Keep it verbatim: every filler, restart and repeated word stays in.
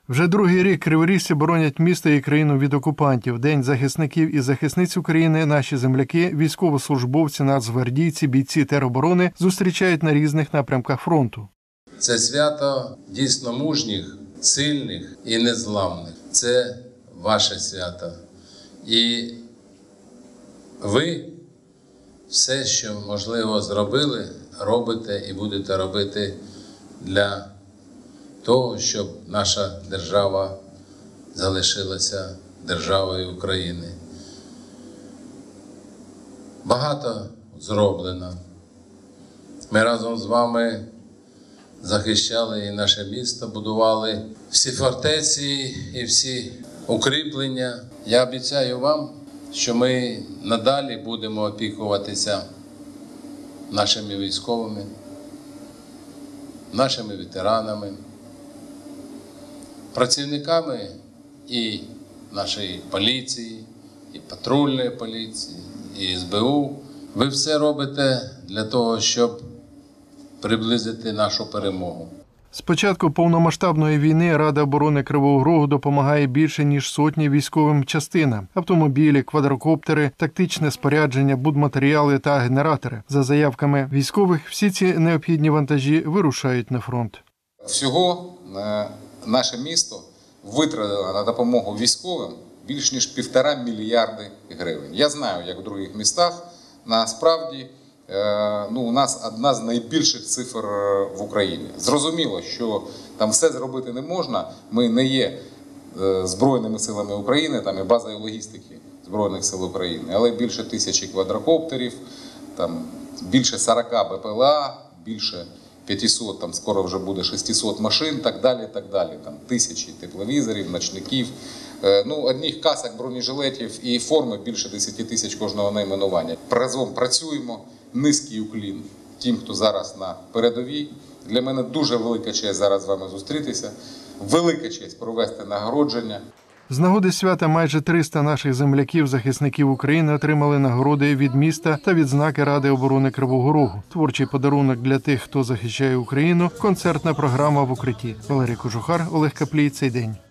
Вже другий рік криворіжці боронять місто і країну від окупантів. День захисників і захисниць України наші земляки, військовослужбовці, нацгвардійці, бійці тероборони зустрічають на різних напрямках фронту. Це свято дійсно мужніх, сильних і незламних. Це ваше свято. І ви все, що можливо зробили, робите і будете робити для того, щоб наша держава залишилася державою України. Багато зроблено. Ми разом з вами захищали і наше місто, будували всі фортеці і всі укріплення. Я обіцяю вам, що ми надалі будемо опікуватися нашими військовими, нашими ветеранами, працівниками і нашої поліції, і патрульної поліції, і ес бе у. Ви все робите для того, щоб приблизити нашу перемогу. З початку повномасштабної війни Рада оборони Кривого Рогу допомагає більше, ніж сотні військовим частинам. Автомобілі, квадрокоптери, тактичне спорядження, будматеріали та генератори. За заявками військових, всі ці необхідні вантажі вирушають на фронт. Всього наше місто витратило на допомогу військовим більш ніж півтора мільярди гривень. Я знаю, як в інших містах, насправді, ну, у нас одна з найбільших цифр в Україні. Зрозуміло, що там все зробити не можна. Ми не є Збройними силами України, там і базою логістики Збройних сил України, але більше тисячі квадрокоптерів, там більше сорока бе пе ел а, більше п'ятсот, там скоро вже буде шістсот машин, так далі, так далі. Там тисячі тепловізорів, ночників, ну, одних касок, бронежилетів і форми більше десяти тисяч кожного найменування. Разом працюємо. Низький уклін тим, хто зараз на передовій. Для мене дуже велика честь зараз з вами зустрітися. Велика честь провести нагородження. З нагоди свята майже триста наших земляків-захисників України отримали нагороди від міста та відзнаки Ради оборони Кривого Рогу. Творчий подарунок для тих, хто захищає Україну – концертна програма в укритті. Валерій Кожухар, Олег Каплій. Цей день.